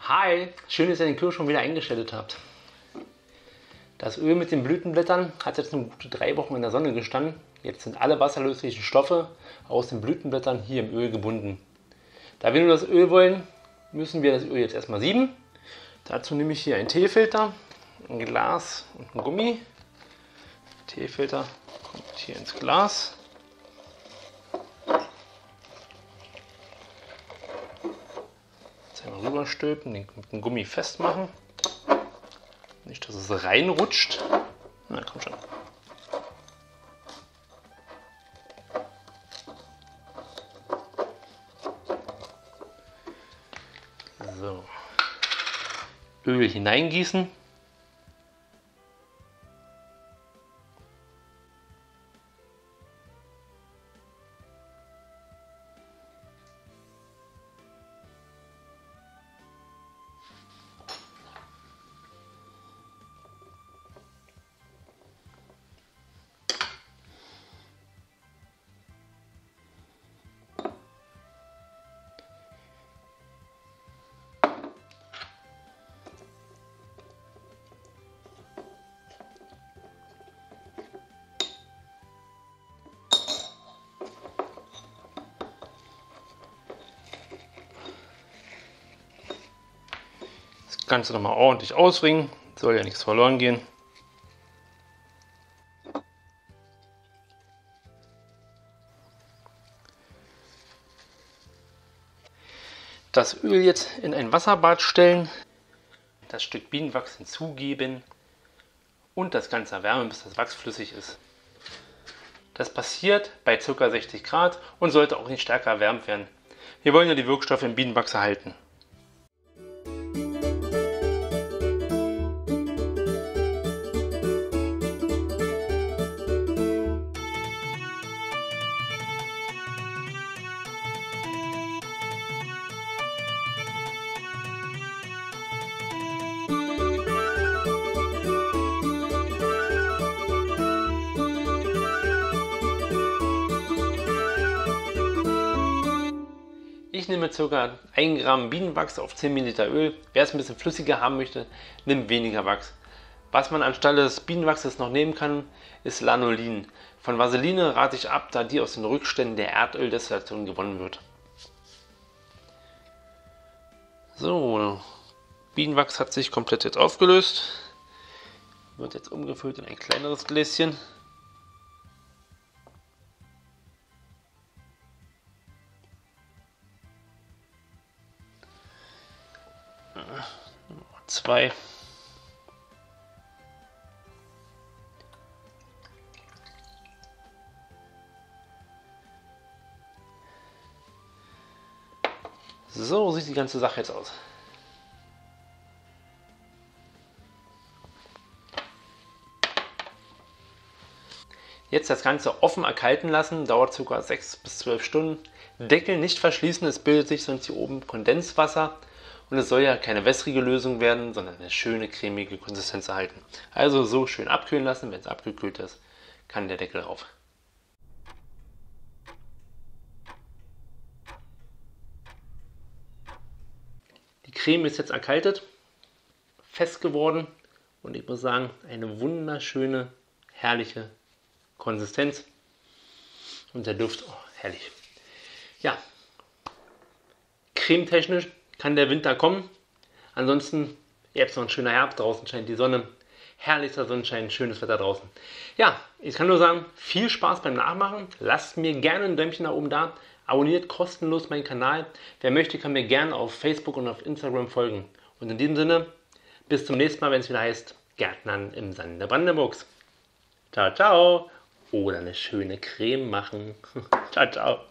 Hi, schön, dass ihr den Kühlschrank wieder eingestellt habt. Das Öl mit den Blütenblättern hat jetzt eine gute 3 Wochen in der Sonne gestanden. Jetzt sind alle wasserlöslichen Stoffe aus den Blütenblättern hier im Öl gebunden. Da wir nur das Öl wollen, müssen wir das Öl jetzt erstmal sieben. Dazu nehme ich hier einen Teefilter, ein Glas und einen Gummi. Der Teefilter kommt hier ins Glas. Einmal rüberstülpen, den mit dem Gummi festmachen. Nicht, dass es reinrutscht. Na, komm schon. So. Öl hineingießen. Das Ganze nochmal ordentlich auswringen, soll ja nichts verloren gehen. Das Öl jetzt in ein Wasserbad stellen, das Stück Bienenwachs hinzugeben und das Ganze erwärmen, bis das Wachs flüssig ist. Das passiert bei ca. 60 Grad und sollte auch nicht stärker erwärmt werden. Wir wollen ja die Wirkstoffe im Bienenwachs erhalten. Ich nehme ca. 1 Gramm Bienenwachs auf 10 ml Öl. Wer es ein bisschen flüssiger haben möchte, nimmt weniger Wachs. Was man anstelle des Bienenwachses noch nehmen kann, ist Lanolin. Von Vaseline rate ich ab, da die aus den Rückständen der Erdöldestillation gewonnen wird. So, Bienenwachs hat sich komplett jetzt aufgelöst. Wird jetzt umgefüllt in ein kleineres Gläschen. Zwei. So sieht die ganze Sache jetzt aus. Jetzt das Ganze offen erkalten lassen, dauert ca. 6 bis 12 Stunden. Deckel nicht verschließen, es bildet sich sonst hier oben Kondenswasser. Und es soll ja keine wässrige Lösung werden, sondern eine schöne cremige Konsistenz erhalten. Also so schön abkühlen lassen, wenn es abgekühlt ist, kann der Deckel rauf. Die Creme ist jetzt erkaltet, fest geworden und ich muss sagen, eine wunderschöne, herrliche Konsistenz. Und der Duft, oh, herrlich. Ja, cremetechnisch kann der Winter kommen. Ansonsten, jetzt noch ein schöner Herbst, draußen scheint die Sonne. Herrlichster Sonnenschein, schönes Wetter draußen. Ja, ich kann nur sagen, viel Spaß beim Nachmachen. Lasst mir gerne ein Däumchen nach oben da. Abonniert kostenlos meinen Kanal. Wer möchte, kann mir gerne auf Facebook und auf Instagram folgen. Und in diesem Sinne, bis zum nächsten Mal, wenn es wieder heißt, Gärtnern im Sande Brandenburgs. Ciao, ciao. Oder eine schöne Creme machen. Ciao, ciao.